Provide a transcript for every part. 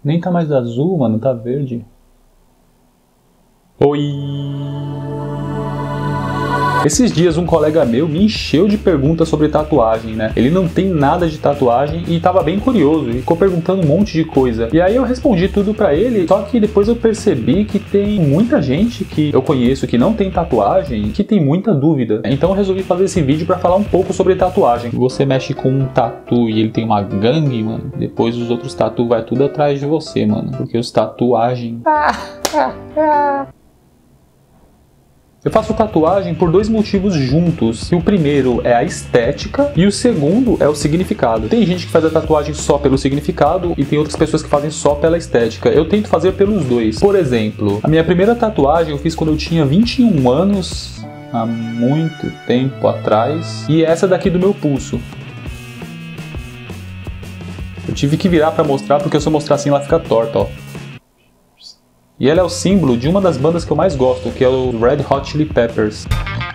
Nem tá mais azul, mano, tá verde. Oi! Esses dias um colega meu me encheu de perguntas sobre tatuagem, né? Ele não tem nada de tatuagem e tava bem curioso e ficou perguntando um monte de coisa. E aí eu respondi tudo pra ele, só que depois eu percebi que tem muita gente que eu conheço que não tem tatuagem, que tem muita dúvida. Então eu resolvi fazer esse vídeo pra falar um pouco sobre tatuagem. Você mexe com um tatu e ele tem uma gangue, mano, depois os outros tatu vai tudo atrás de você, mano. Porque os tatuagem... Eu faço tatuagem por dois motivos juntos. O primeiro é a estética e o segundo é o significado. Tem gente que faz a tatuagem só pelo significado e tem outras pessoas que fazem só pela estética. Eu tento fazer pelos dois. Por exemplo, a minha primeira tatuagem eu fiz quando eu tinha 21 anos, há muito tempo atrás, e é essa daqui do meu pulso. Eu tive que virar pra mostrar porque se eu mostrar assim ela fica torta, ó. E ela é o símbolo de uma das bandas que eu mais gosto, que é o Red Hot Chili Peppers.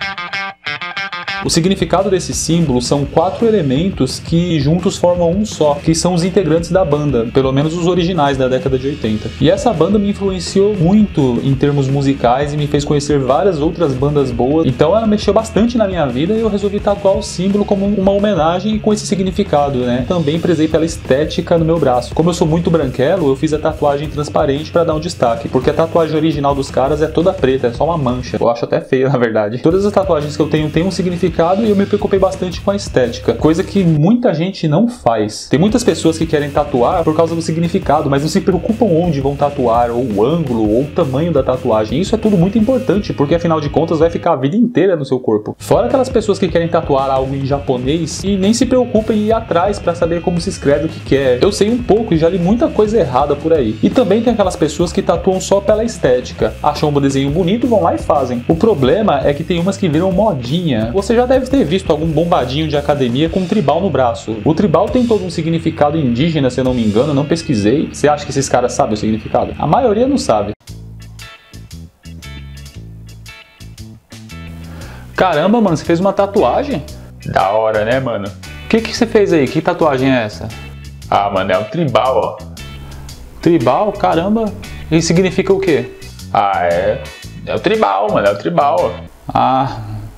O significado desse símbolo são 4 elementos que juntos formam um só, que são os integrantes da banda, pelo menos os originais da década de 80. E essa banda me influenciou muito em termos musicais e me fez conhecer várias outras bandas boas, então ela mexeu bastante na minha vida e eu resolvi tatuar o símbolo como uma homenagem com esse significado, né? Também prezei pela estética no meu braço. Como eu sou muito branquelo, eu fiz a tatuagem transparente para dar um destaque, porque a tatuagem original dos caras é toda preta, é só uma mancha. Eu acho até feio, na verdade. Todas as tatuagens que eu tenho têm um significado e eu me preocupei bastante com a estética, coisa que muita gente não faz. Tem muitas pessoas que querem tatuar por causa do significado, mas não se preocupam onde vão tatuar, ou o ângulo, ou o tamanho da tatuagem. Isso é tudo muito importante, porque afinal de contas vai ficar a vida inteira no seu corpo. Fora aquelas pessoas que querem tatuar algo em japonês e nem se preocupam em ir atrás para saber como se escreve o que quer. Eu sei um pouco e já li muita coisa errada por aí. E também tem aquelas pessoas que tatuam só pela estética. Acham um desenho bonito, vão lá e fazem. O problema é que tem umas que viram modinha. Você já deve ter visto algum bombadinho de academia com um tribal no braço. O tribal tem todo um significado indígena, se eu não me engano, não pesquisei. Você acha que esses caras sabem o significado? A maioria não sabe. Caramba, mano, você fez uma tatuagem? Da hora, né, mano? O que você fez aí? Que tatuagem é essa? Ah, mano, é um tribal, ó. Tribal? Caramba. E significa o quê? Ah, é o tribal, mano, é o tribal, ó. Ah...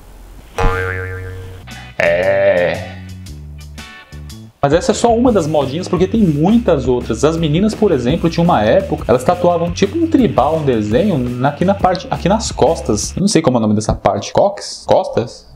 Mas essa é só uma das modinhas, porque tem muitas outras. As meninas, por exemplo, tinha uma época, elas tatuavam tipo um tribal, um desenho, aqui na parte, aqui nas costas. Eu não sei como é o nome dessa parte. Cox? Costas?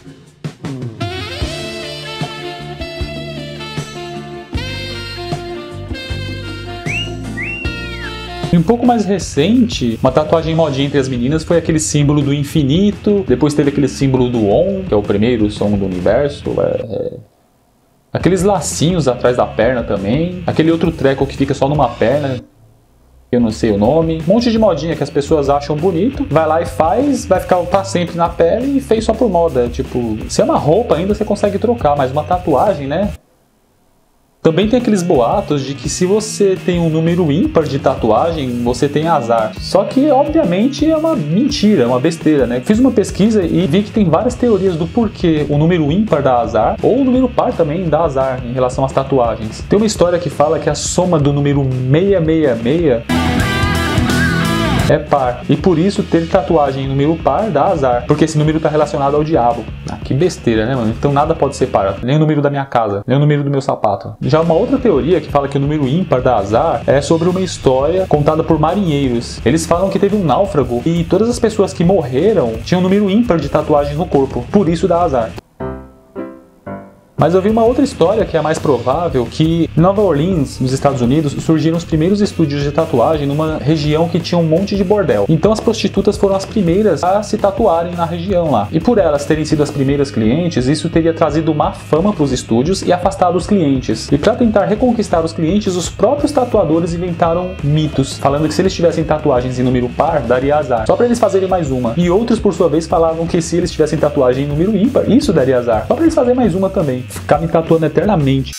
E um pouco mais recente, uma tatuagem modinha entre as meninas foi aquele símbolo do infinito, depois teve aquele símbolo do Om, que é o primeiro som do universo, aqueles lacinhos atrás da perna também, aquele outro treco que fica só numa perna, eu não sei o nome, um monte de modinha que as pessoas acham bonito, vai lá e faz, vai ficar pra sempre na pele e fez só por moda, tipo, se é uma roupa ainda você consegue trocar, mas uma tatuagem, né? Também tem aqueles boatos de que se você tem um número ímpar de tatuagem, você tem azar. Só que, obviamente, é uma mentira, é uma besteira, né? Fiz uma pesquisa e vi que tem várias teorias do porquê o número ímpar dá azar, ou o número par também dá azar em relação às tatuagens. Tem uma história que fala que a soma do número 666 é par. E por isso ter tatuagem em número par dá azar, porque esse número está relacionado ao diabo. Ah, que besteira, né, mano? Então nada pode ser par. Nem o número da minha casa, nem o número do meu sapato. Já uma outra teoria que fala que o número ímpar dá azar é sobre uma história contada por marinheiros. Eles falam que teve um náufrago e todas as pessoas que morreram tinham um número ímpar de tatuagens no corpo. Por isso dá azar. Mas eu vi uma outra história que é a mais provável, que em Nova Orleans, nos Estados Unidos, surgiram os primeiros estúdios de tatuagem numa região que tinha um monte de bordel. Então as prostitutas foram as primeiras a se tatuarem na região lá. E por elas terem sido as primeiras clientes, isso teria trazido má fama para os estúdios e afastado os clientes. E para tentar reconquistar os clientes, os próprios tatuadores inventaram mitos, falando que se eles tivessem tatuagens em número par, daria azar, só para eles fazerem mais uma. E outros, por sua vez, falavam que se eles tivessem tatuagem em número ímpar, isso daria azar, só para eles fazerem mais uma também. Ficar me tatuando eternamente.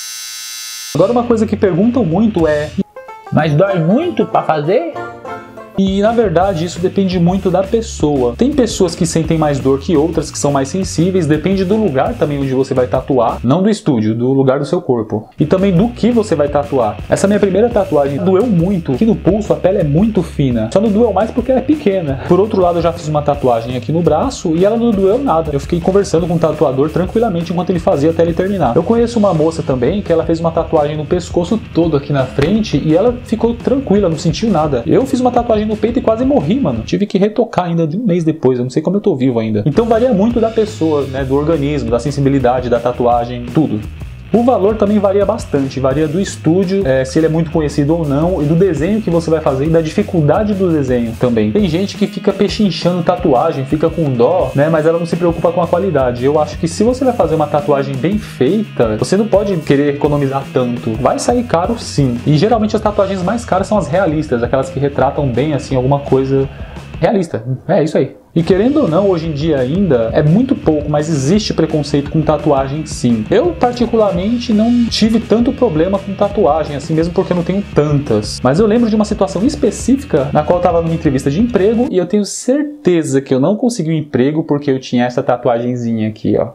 Agora uma coisa que perguntam muito é: mas dói muito pra fazer? E na verdade isso depende muito da pessoa. Tem pessoas que sentem mais dor que outras, que são mais sensíveis, depende do lugar também onde você vai tatuar, não do estúdio, do lugar do seu corpo. E também do que você vai tatuar. Essa minha primeira tatuagem doeu muito. Aqui no pulso a pele é muito fina, só não doeu mais porque ela é pequena. Por outro lado, eu já fiz uma tatuagem aqui no braço e ela não doeu nada. Eu fiquei conversando com o tatuador tranquilamente enquanto ele fazia até ele terminar. Eu conheço uma moça também que ela fez uma tatuagem no pescoço todo aqui na frente e ela ficou tranquila, não sentiu nada. Eu fiz uma tatuagem no peito e quase morri, mano. Tive que retocar ainda de um mês depois, eu não sei como eu tô vivo ainda. Então varia muito da pessoa, né, do organismo, da sensibilidade, da tatuagem, tudo. O valor também varia bastante, varia do estúdio, se ele é muito conhecido ou não, e do desenho que você vai fazer e da dificuldade do desenho também. Tem gente que fica pechinchando tatuagem, fica com dó, né, mas ela não se preocupa com a qualidade. Eu acho que se você vai fazer uma tatuagem bem feita, você não pode querer economizar tanto. Vai sair caro sim. E geralmente as tatuagens mais caras são as realistas, aquelas que retratam bem assim alguma coisa realista. É isso aí. E querendo ou não, hoje em dia ainda é muito pouco, mas existe preconceito com tatuagem sim. Eu particularmente não tive tanto problema com tatuagem, assim mesmo porque eu não tenho tantas. Mas eu lembro de uma situação específica na qual eu estava numa entrevista de emprego e eu tenho certeza que eu não consegui um emprego porque eu tinha essa tatuagenzinha aqui, ó.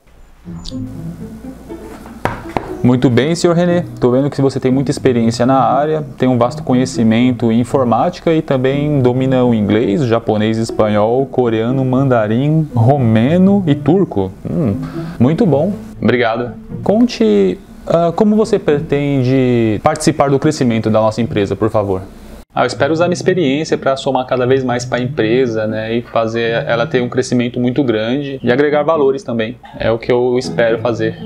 Muito bem, senhor René. Tô vendo que você tem muita experiência na área, tem um vasto conhecimento em informática e também domina o inglês, japonês, espanhol, coreano, mandarim, romeno e turco. Muito bom. Obrigado. Conte como você pretende participar do crescimento da nossa empresa, por favor. Eu espero usar minha experiência para somar cada vez mais para a empresa, né, e fazer ela ter um crescimento muito grande e agregar valores também. É o que eu espero fazer.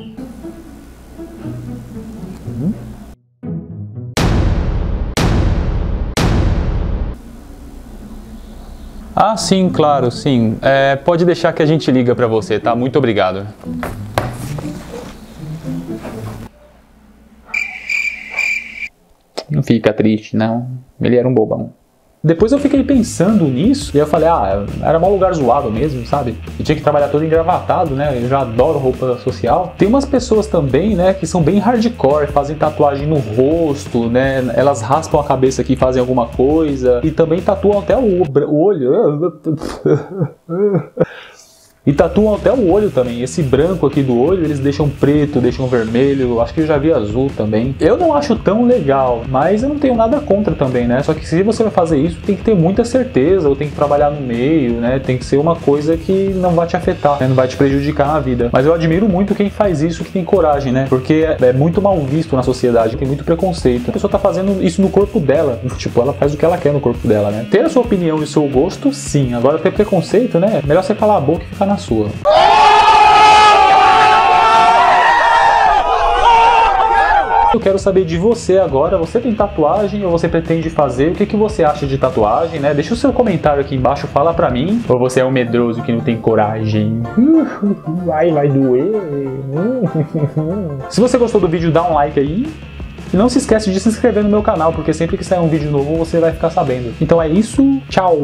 Ah, sim, claro, sim. Pode deixar que a gente liga pra você, tá? Muito obrigado. Não fica triste, não. Ele era um bobão. Depois eu fiquei pensando nisso e eu falei, era um lugar zoado mesmo, sabe? Eu tinha que trabalhar todo engravatado, né? Eu já adoro roupa social. Tem umas pessoas também, né, que são bem hardcore, fazem tatuagem no rosto, né? Elas raspam a cabeça aqui e fazem alguma coisa. E também tatuam até o olho. E tatuam até o olho também. Esse branco aqui do olho, eles deixam preto, deixam vermelho. Acho que eu já vi azul também. Eu não acho tão legal, mas eu não tenho nada contra também, né? Só que se você vai fazer isso, tem que ter muita certeza, ou tem que trabalhar no meio, né? Tem que ser uma coisa que não vai te afetar, né? Não vai te prejudicar na vida. Mas eu admiro muito quem faz isso, que tem coragem, né? Porque é muito mal visto na sociedade, tem muito preconceito. A pessoa tá fazendo isso no corpo dela. Tipo, ela faz o que ela quer no corpo dela, né? Ter a sua opinião e o seu gosto, sim. Agora ter preconceito, né? Melhor você calar a boca e ficar na sua. Eu quero saber de você agora. Você tem tatuagem ou você pretende fazer? O que você acha de tatuagem, né? Deixa o seu comentário aqui embaixo, fala pra mim. Ou você é um medroso que não tem coragem? Vai doer. Se você gostou do vídeo, dá um like aí. E não se esquece de se inscrever no meu canal, porque sempre que sair um vídeo novo você vai ficar sabendo. Então é isso, tchau!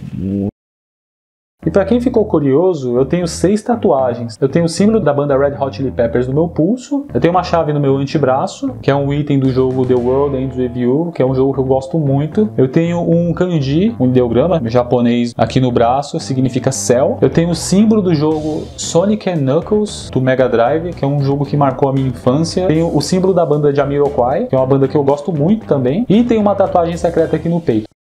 E pra quem ficou curioso, eu tenho 6 tatuagens. Eu tenho o símbolo da banda Red Hot Chili Peppers no meu pulso. Eu tenho uma chave no meu antebraço, que é um item do jogo The World Ends With You, que é um jogo que eu gosto muito. Eu tenho um kanji, um ideograma japonês aqui no braço, significa céu. Eu tenho o símbolo do jogo Sonic and Knuckles, do Mega Drive, que é um jogo que marcou a minha infância. Tenho o símbolo da banda Jamiroquai, que é uma banda que eu gosto muito também. E tenho uma tatuagem secreta aqui no peito.